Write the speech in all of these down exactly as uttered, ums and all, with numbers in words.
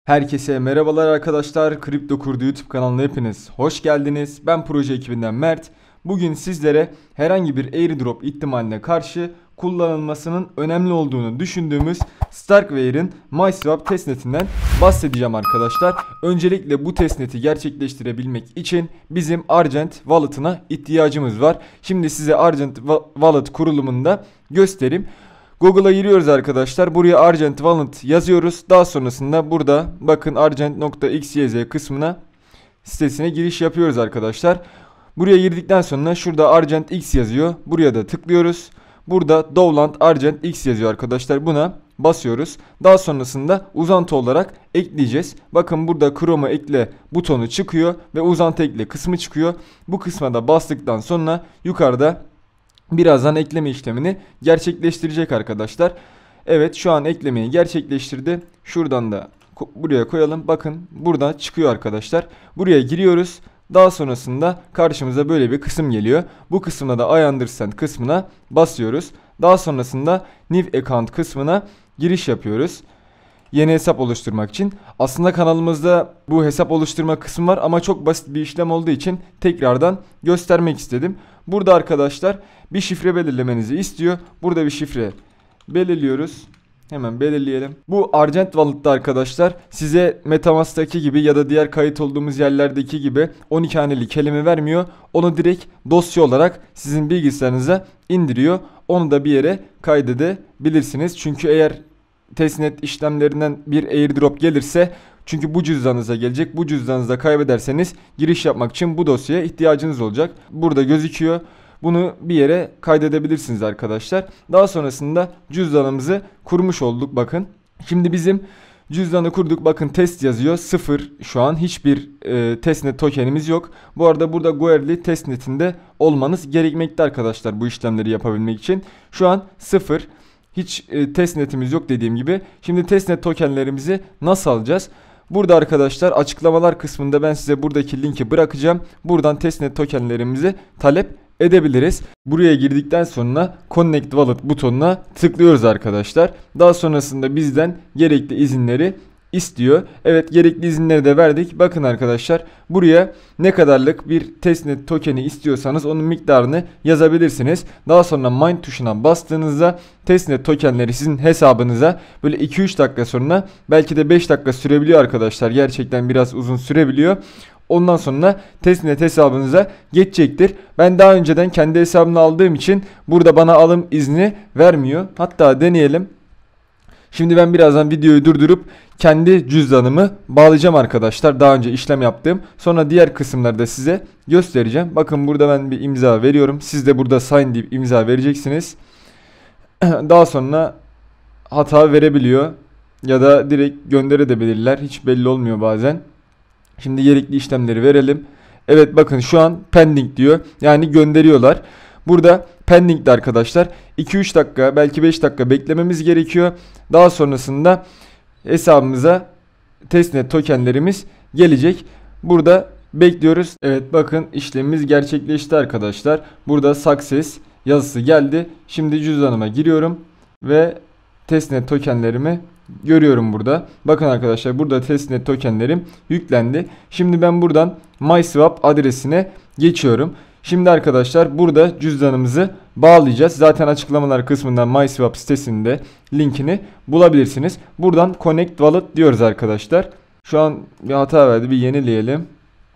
Herkese merhabalar arkadaşlar. Kripto Kurdu YouTube kanalına hepiniz hoş geldiniz. Ben proje ekibinden Mert. Bugün sizlere herhangi bir airdrop ihtimaline karşı kullanılmasının önemli olduğunu düşündüğümüz Starkware'in MySwap testnetinden bahsedeceğim arkadaşlar. Öncelikle bu testneti gerçekleştirebilmek için bizim Argent Wallet'ına ihtiyacımız var. Şimdi size Argent Wallet kurulumunu da göstereyim. Google'a giriyoruz arkadaşlar. Buraya Argent Wallet yazıyoruz. Daha sonrasında burada bakın argent nokta xyz kısmına sitesine giriş yapıyoruz arkadaşlar. Buraya girdikten sonra şurada Argent X yazıyor. Buraya da tıklıyoruz. Burada Dovland Argent X yazıyor arkadaşlar. Buna basıyoruz. Daha sonrasında uzantı olarak ekleyeceğiz. Bakın burada Chrome'a ekle butonu çıkıyor ve uzantı ekle kısmı çıkıyor. Bu kısma da bastıktan sonra yukarıda birazdan ekleme işlemini gerçekleştirecek arkadaşlar. Evet, şu an eklemeyi gerçekleştirdi. Şuradan da buraya koyalım. Bakın burada çıkıyor arkadaşlar. Buraya giriyoruz. Daha sonrasında karşımıza böyle bir kısım geliyor. Bu kısmına da I understand kısmına basıyoruz. Daha sonrasında new account kısmına giriş yapıyoruz. Yeni hesap oluşturmak için. Aslında kanalımızda bu hesap oluşturma kısmı var ama çok basit bir işlem olduğu için tekrardan göstermek istedim. Burada arkadaşlar bir şifre belirlemenizi istiyor. Burada bir şifre belirliyoruz. Hemen belirleyelim. Bu Argent Wallet'ta arkadaşlar size MetaMask'taki gibi ya da diğer kayıt olduğumuz yerlerdeki gibi on iki haneli kelime vermiyor. Onu direkt dosya olarak sizin bilgisayarınıza indiriyor. Onu da bir yere kaydedebilirsiniz. Çünkü eğer testnet işlemlerinden bir airdrop gelirse, çünkü bu cüzdanınıza gelecek. Bu cüzdanınızda kaybederseniz giriş yapmak için bu dosyaya ihtiyacınız olacak. Burada gözüküyor. Bunu bir yere kaydedebilirsiniz arkadaşlar. Daha sonrasında cüzdanımızı kurmuş olduk bakın. Şimdi bizim cüzdanı kurduk. Bakın test yazıyor. Sıfır. Şu an hiçbir e, testnet tokenimiz yok. Bu arada burada Goerli testnetinde olmanız gerekmekte arkadaşlar bu işlemleri yapabilmek için. Şu an sıfır. Hiç e, testnetimiz yok dediğim gibi. Şimdi testnet tokenlerimizi nasıl alacağız? Burada arkadaşlar açıklamalar kısmında ben size buradaki linki bırakacağım. Buradan testnet tokenlerimizi talep edebiliriz. Buraya girdikten sonra Connect Wallet butonuna tıklıyoruz arkadaşlar. Daha sonrasında bizden gerekli izinleri istiyor. Evet, gerekli izinleri de verdik. Bakın arkadaşlar, buraya ne kadarlık bir testnet tokeni istiyorsanız onun miktarını yazabilirsiniz. Daha sonra mine tuşuna bastığınızda testnet tokenleri sizin hesabınıza böyle iki üç dakika sonra, belki de beş dakika sürebiliyor arkadaşlar. Gerçekten biraz uzun sürebiliyor. Ondan sonra testnet hesabınıza geçecektir. Ben daha önceden kendi hesabımla aldığım için burada bana alım izni vermiyor. Hatta deneyelim. Şimdi ben birazdan videoyu durdurup kendi cüzdanımı bağlayacağım arkadaşlar. Daha önce işlem yaptığım. Sonra diğer kısımlarda size göstereceğim. Bakın burada ben bir imza veriyorum. Siz de burada sign deyip imza vereceksiniz. Daha sonra hata verebiliyor. Ya da direkt gönderebilirler. Hiç belli olmuyor bazen. Şimdi gerekli işlemleri verelim. Evet, bakın şu an pending diyor. Yani gönderiyorlar. Burada pending'de arkadaşlar iki üç dakika, belki beş dakika beklememiz gerekiyor. Daha sonrasında hesabımıza testnet tokenlerimiz gelecek. Burada bekliyoruz. Evet, bakın işlemimiz gerçekleşti arkadaşlar. Burada success yazısı geldi. Şimdi cüzdanıma giriyorum ve testnet tokenlerimi görüyorum burada. Bakın arkadaşlar, burada testnet tokenlerim yüklendi. Şimdi ben buradan MySwap adresine geçiyorum. Şimdi arkadaşlar burada cüzdanımızı bağlayacağız. Zaten açıklamalar kısmından MySwap sitesinde linkini bulabilirsiniz. Buradan Connect Wallet diyoruz arkadaşlar. Şu an bir hata verdi. Bir yenileyelim.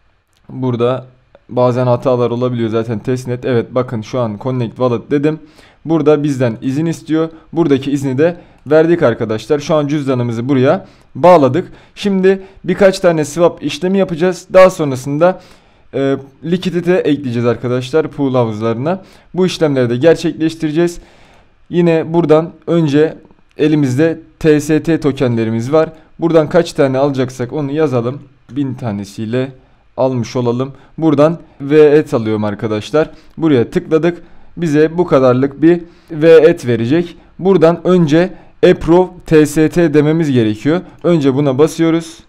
Burada bazen hatalar olabiliyor zaten testnet. Evet, bakın şu an Connect Wallet dedim. Burada bizden izin istiyor. Buradaki izni de verdik arkadaşlar. Şu an cüzdanımızı buraya bağladık. Şimdi birkaç tane swap işlemi yapacağız. Daha sonrasında e, likidite ekleyeceğiz arkadaşlar pool havuzlarına. Bu işlemleri de gerçekleştireceğiz. Yine buradan önce elimizde T S T tokenlerimiz var. Buradan kaç tane alacaksak onu yazalım. bin tanesiyle almış olalım. Buradan V E T alıyorum arkadaşlar. Buraya tıkladık. Bize bu kadarlık bir V E T verecek. Buradan önce Approve T S T dememiz gerekiyor. Önce buna basıyoruz.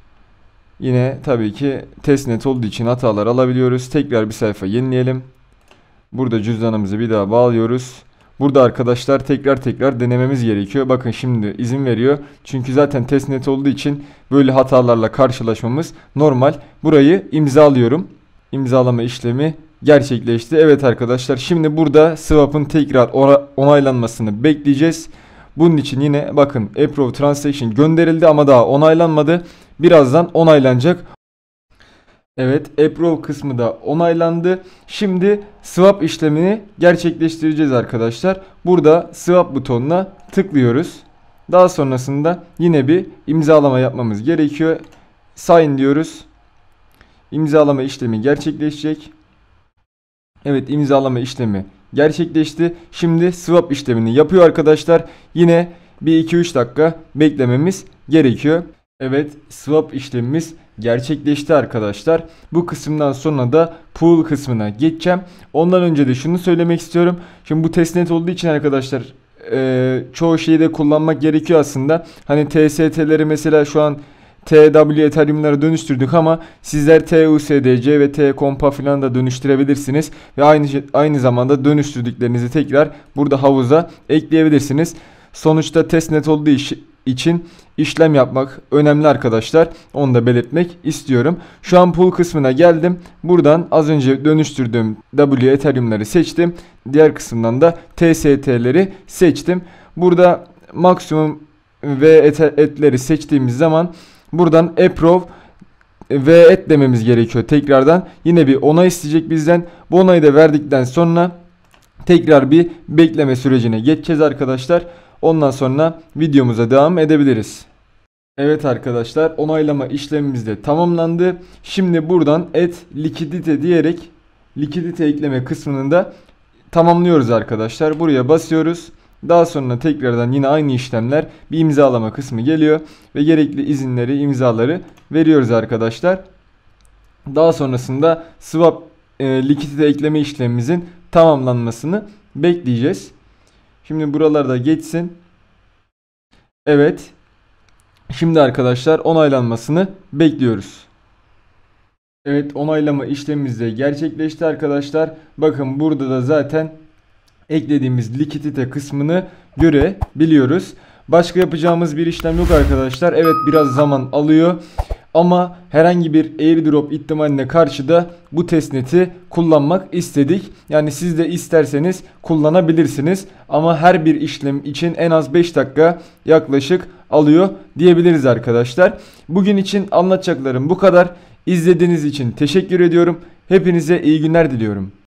Yine tabii ki testnet olduğu için hatalar alabiliyoruz. Tekrar bir sayfa yenileyelim. Burada cüzdanımızı bir daha bağlıyoruz. burada arkadaşlar tekrar tekrar denememiz gerekiyor. Bakın şimdi izin veriyor. Çünkü zaten testnet olduğu için böyle hatalarla karşılaşmamız normal. Burayı imzalıyorum. İmzalama işlemi gerçekleşti. Evet arkadaşlar, şimdi burada swap'ın tekrar onaylanmasını bekleyeceğiz. Bunun için yine bakın approve transaction gönderildi ama daha onaylanmadı. Birazdan onaylanacak. Evet, approve kısmı da onaylandı. Şimdi swap işlemini gerçekleştireceğiz arkadaşlar. Burada swap butonuna tıklıyoruz. Daha sonrasında yine bir imzalama yapmamız gerekiyor. Sign diyoruz. İmzalama işlemi gerçekleşecek. Evet, imzalama işlemi gerçekleşti. Şimdi swap işlemini yapıyor arkadaşlar. Yine bir iki üç dakika beklememiz gerekiyor. Evet, swap işlemimiz gerçekleşti arkadaşlar. Bu kısımdan sonra da pool kısmına geçeceğim. Ondan önce de şunu söylemek istiyorum. Şimdi bu testnet olduğu için arkadaşlar e, çoğu şeyi de kullanmak gerekiyor aslında. Hani T S T'leri mesela şu an T W Ethereum'lara dönüştürdük ama sizler T U S D C ve T Compa falan da dönüştürebilirsiniz. Ve aynı aynı zamanda dönüştürdüklerinizi tekrar burada havuza ekleyebilirsiniz. Sonuçta testnet olduğu iş, için işlem yapmak önemli arkadaşlar. Onu da belirtmek istiyorum. Şu an pool kısmına geldim. Buradan az önce dönüştürdüğüm W Ethereum'ları seçtim. Diğer kısımdan da T S T'leri seçtim. Burada maksimum ve etleri seçtiğimiz zaman buradan approve ve et dememiz gerekiyor tekrardan. Yine bir onay isteyecek bizden. Bu onayı da verdikten sonra tekrar bir bekleme sürecine geçeceğiz arkadaşlar. Ondan sonra videomuza devam edebiliriz. Evet arkadaşlar, onaylama işlemimiz de tamamlandı. Şimdi buradan add liquidity diyerek likidite ekleme kısmını da tamamlıyoruz arkadaşlar. Buraya basıyoruz. Daha sonra tekrardan yine aynı işlemler, bir imzalama kısmı geliyor ve gerekli izinleri, imzaları veriyoruz arkadaşlar. Daha sonrasında swap e, likidite ekleme işlemimizin tamamlanmasını bekleyeceğiz. Şimdi buralarda geçsin. Evet. Şimdi arkadaşlar onaylanmasını bekliyoruz. Evet, onaylama işlemimiz de gerçekleşti arkadaşlar. Bakın burada da zaten eklediğimiz likidite kısmını görebiliyoruz. Başka yapacağımız bir işlem yok arkadaşlar. Evet, biraz zaman alıyor. Ama herhangi bir airdrop ihtimaline karşı da bu testnet'i kullanmak istedik. Yani siz de isterseniz kullanabilirsiniz. Ama her bir işlem için en az beş dakika yaklaşık alıyor diyebiliriz arkadaşlar. Bugün için anlatacaklarım bu kadar. İzlediğiniz için teşekkür ediyorum. Hepinize iyi günler diliyorum.